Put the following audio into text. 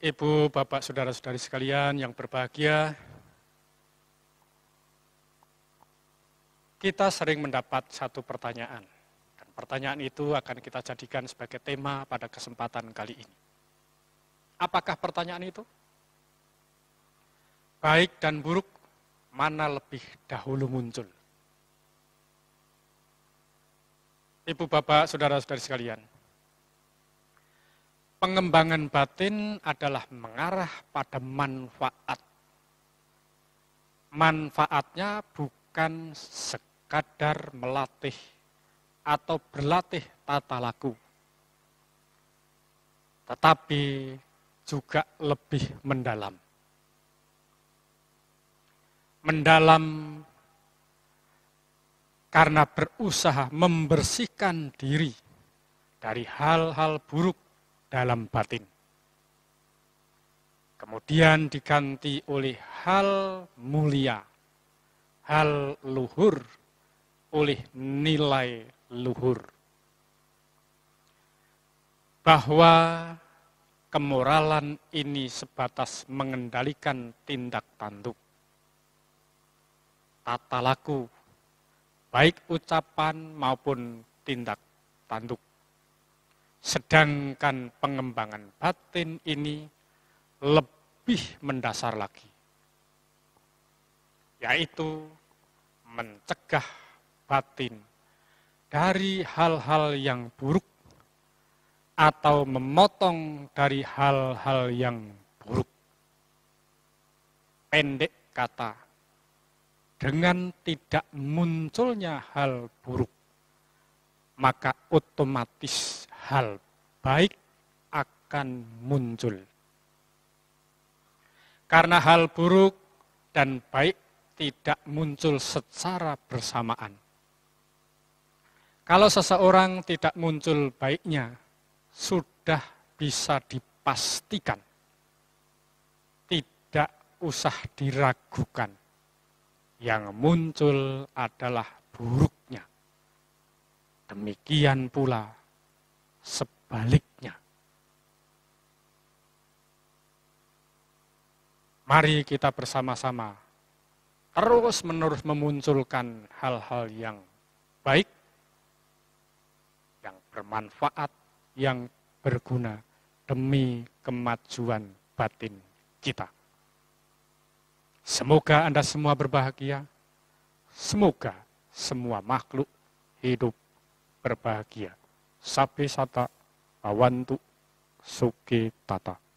Ibu, Bapak, Saudara-saudari sekalian yang berbahagia, kita sering mendapat satu pertanyaan. Dan pertanyaan itu akan kita jadikan sebagai tema pada kesempatan kali ini. Apakah pertanyaan itu? Baik dan buruk, mana lebih dahulu muncul? Ibu, Bapak, Saudara-saudari sekalian, pengembangan batin adalah mengarah pada manfaat. Manfaatnya bukan sekadar melatih atau berlatih tata laku, tetapi juga lebih mendalam. Mendalam karena berusaha membersihkan diri dari hal-hal buruk dalam batin. Kemudian diganti oleh hal mulia, hal luhur, oleh nilai luhur. Bahwa kemoralan ini sebatas mengendalikan tindak tanduk, tata laku, baik ucapan maupun tindak tanduk. Sedangkan pengembangan batin ini lebih mendasar lagi, yaitu mencegah batin dari hal-hal yang buruk atau memotong dari hal-hal yang buruk. Pendek kata, dengan tidak munculnya hal buruk, maka otomatis hal baik akan muncul. Karena hal buruk dan baik tidak muncul secara bersamaan. Kalau seseorang tidak muncul baiknya, sudah bisa dipastikan, tidak usah diragukan, yang muncul adalah buruknya. Demikian pula sebaliknya. Mari kita bersama-sama terus-menerus memunculkan hal-hal yang baik, yang bermanfaat, yang berguna demi kemajuan batin kita. Semoga Anda semua berbahagia, semoga semua makhluk hidup berbahagia. Sabe sata awantu suke tata.